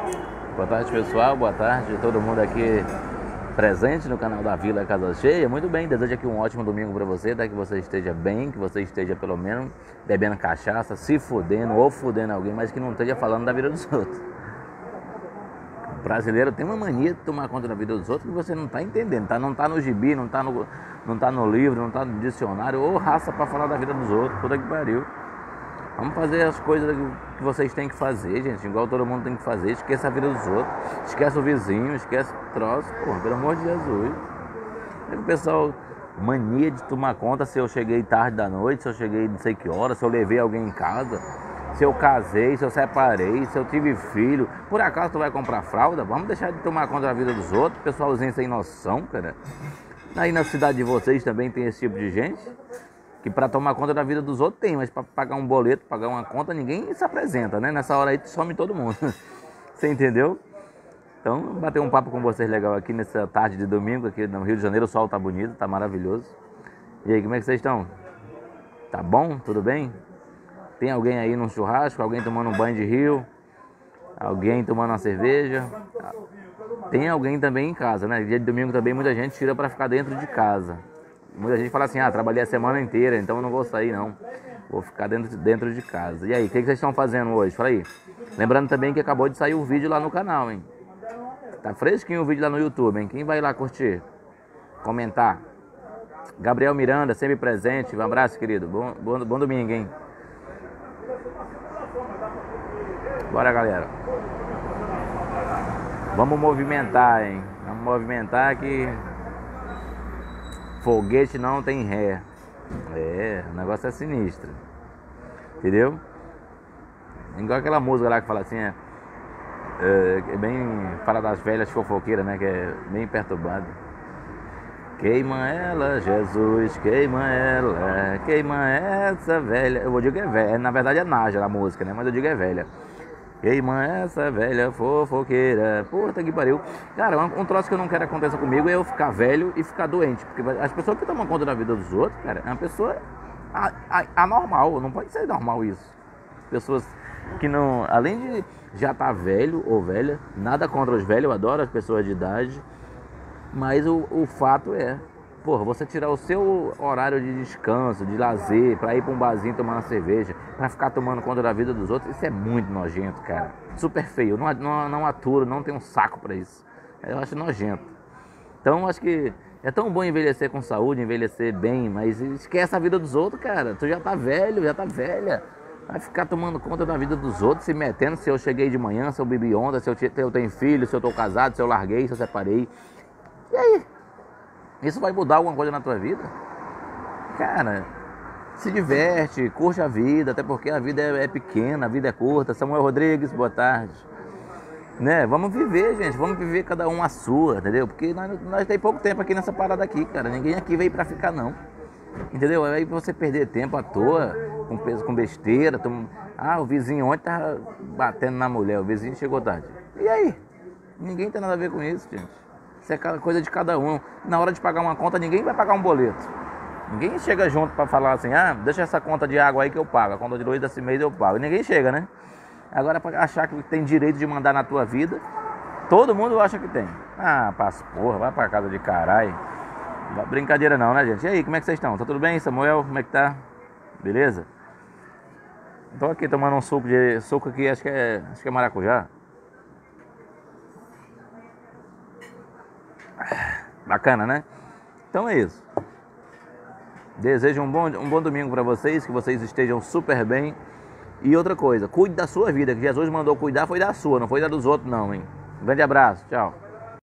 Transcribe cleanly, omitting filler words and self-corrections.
Boa tarde, pessoal. Boa tarde, todo mundo aqui presente no canal da Vila Casa Cheia. Muito bem, desejo aqui um ótimo domingo para você, até que você esteja bem, que você esteja pelo menos bebendo cachaça, se fudendo ou fudendo alguém, mas que não esteja falando da vida dos outros. O brasileiro tem uma mania de tomar conta da vida dos outros que você não está entendendo, tá? Não está no gibi, não está no livro, não está no dicionário, ou raça para falar da vida dos outros, puta que pariu. Vamos fazer as coisas que vocês têm que fazer, gente, igual todo mundo tem que fazer. Esqueça a vida dos outros, esquece o vizinho, esquece o troço, pô, pelo amor de Jesus. É que o pessoal, mania de tomar conta se eu cheguei tarde da noite, se eu cheguei não sei que hora, se eu levei alguém em casa, se eu casei, se eu separei, se eu tive filho. Por acaso tu vai comprar fralda? Vamos deixar de tomar conta da vida dos outros, pessoalzinho sem noção, cara. Aí na cidade de vocês também tem esse tipo de gente? Que para tomar conta da vida dos outros tem, mas para pagar um boleto, pagar uma conta, ninguém se apresenta, né? Nessa hora aí some todo mundo. Você entendeu? Então, bater um papo com vocês legal aqui nessa tarde de domingo, aqui no Rio de Janeiro. O sol tá bonito, tá maravilhoso. E aí, como é que vocês estão? Tá bom? Tudo bem? Tem alguém aí num churrasco? Alguém tomando um banho de rio? Alguém tomando uma cerveja? Tem alguém também em casa, né? Dia de domingo também muita gente tira para ficar dentro de casa. Muita gente fala assim, trabalhei a semana inteira, então eu não vou sair não. Vou ficar dentro de casa. E aí, o que vocês estão fazendo hoje? Fala aí. Lembrando também que acabou de sair o vídeo lá no canal, hein? Tá fresquinho o vídeo lá no YouTube, hein? Quem vai lá curtir? Comentar? Gabriel Miranda, sempre presente. Um abraço, querido. Bom domingo, hein? Bora, galera. Vamos movimentar, hein? Vamos movimentar que... foguete não tem ré. O negócio é sinistro. Entendeu? Igual aquela música lá que fala assim, é bem... fala das velhas fofoqueiras, né? Que é bem perturbado. Queima ela, Jesus, queima ela, queima essa velha. Eu vou dizer que é velha, na verdade é Nájera a música, né? Mas eu digo é velha. Queima essa velha fofoqueira. Puta que pariu. Cara, um troço que eu não quero que aconteça comigo é eu ficar velho e ficar doente. Porque as pessoas que tomam conta da vida dos outros, cara, é uma pessoa anormal. Não pode ser normal isso. Pessoas que não... além de já estar velho ou velha, nada contra os velhos, eu adoro as pessoas de idade. Mas o fato é... porra, você tirar o seu horário de descanso, de lazer, pra ir pra um barzinho tomar uma cerveja, pra ficar tomando conta da vida dos outros, isso é muito nojento, cara. Super feio. Não aturo, não tenho um saco pra isso. Eu acho nojento. Então, acho que é tão bom envelhecer com saúde, envelhecer bem, mas esquece a vida dos outros, cara. Tu já tá velho, já tá velha. Vai ficar tomando conta da vida dos outros, se metendo se eu cheguei de manhã, se eu bebi ontem, se eu tenho filho, se eu tô casado, se eu larguei, se eu separei. E aí? Isso vai mudar alguma coisa na tua vida? Cara, se diverte, curte a vida, até porque a vida é pequena, a vida é curta. Samuel Rodrigues, boa tarde. Né? Vamos viver, gente, vamos viver cada um a sua, entendeu? Porque nós tem pouco tempo aqui nessa parada aqui, cara. Ninguém aqui veio pra ficar, não. Entendeu? Aí você perder tempo à toa, com besteira. O vizinho ontem tava batendo na mulher, o vizinho chegou tarde. E aí? Ninguém tem nada a ver com isso, gente. Isso é coisa de cada um. Na hora de pagar uma conta, ninguém vai pagar um boleto. Ninguém chega junto para falar assim, deixa essa conta de água aí que eu pago. A conta de luz desse mês eu pago. Ninguém chega, né? Agora, para achar que tem direito de mandar na tua vida, todo mundo acha que tem. Passa porra, vai pra casa de caralho. Brincadeira não, né, gente? E aí, como é que vocês estão? Tá tudo bem, Samuel? Como é que tá? Beleza? Tô aqui tomando um suco aqui, acho que é maracujá. Bacana, né? Então é isso. Desejo um bom domingo para vocês, que vocês estejam super bem. E outra coisa, cuide da sua vida, que Jesus mandou cuidar, foi da sua, não foi da dos outros não, hein? Um grande abraço, tchau.